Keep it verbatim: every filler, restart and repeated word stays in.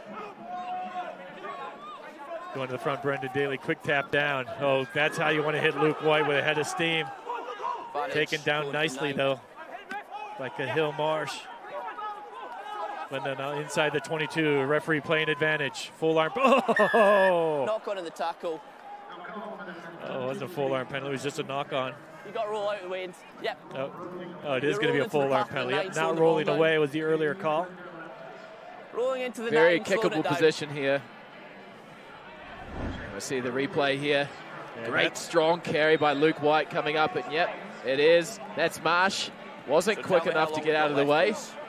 Going to the front, Brendan Daly, quick tap down. Oh, that's how you want to hit Luke White, with a head of steam. Taken down nicely, though, by Cathal Marsh. But then uh, inside the twenty-two, referee playing advantage. Full arm. Oh! Knock on in the tackle. Oh, it wasn't a full arm penalty, it was just a knock on. You got to roll out of the way. Yep. Oh, oh it is going to be a full arm penalty. Yep, not rolling away was the earlier call. Rolling into the Very nine, kickable position here. We'll see the replay here. Yeah, Great strong carry by Luke White coming up, and yep, it is. That's Marsh. Wasn't So quick enough to get out of the way.